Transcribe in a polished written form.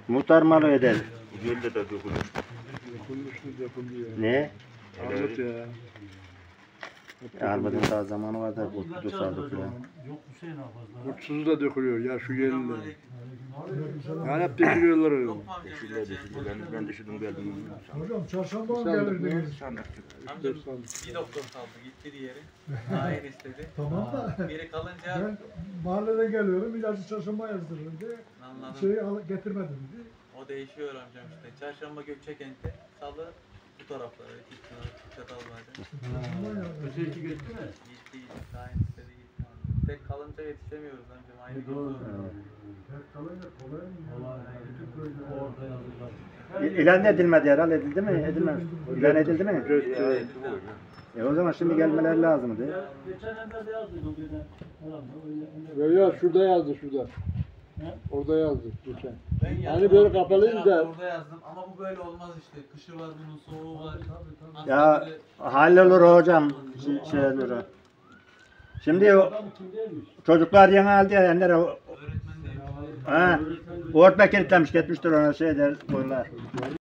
Muhtar malı eder. Gölde de dökülür. Yapılıyor. Ne? Armut ya. Armudun daha zamanı var da kurtuldu saldı filan. Yok Hüseyin fazla. Kurtsuz da dökülüyor ya şu yerinde. Yani hep dökülüyorlar öyle. Ben düşürdüm geldim. Hocam çarşamba mı Sandık gelirdiniz? Sandık. Bir doktor kaldı gitti diğeri. Hayır istedi. Tamam da Biri kalınca ben mahalleden geliyorum ilacı çarşamba yazdırın diye anladım. şeyi getirmedim diye. O değişiyor amcam işte. Çarşamba Gökçekent'te, salı bu taraflara. Çatalbağ'da. Öteki gitti mi? Gitti gitti. Aynı istedi gitti. Tek kalınca yetişemiyoruz amcam. Aynı gün Doğru. zor. Orada yazdılar. İlan edilmedi herhalde, edildi mi? Edilmez. İlan edildi mi? O zaman şimdi gelmeleri lazımdı. Geçen evde de yazdıydı o birden. Herhalde Ya şurada yazdı şurada. Orada yazdı geçen. Ben Hani yazdım böyle abi, kapalıydı geçen hafta da. Orada yazdım ama bu böyle olmaz işte. Kışı var bunun, soğuğu var. Ya hallolur hocam. Şey olur. Şimdi adam kim değilmiş? çocuklar yeni aldı ya Ender. Öğretmen de Ha, Orta kilitlemiş gitmiştir ona şey der koyunlar.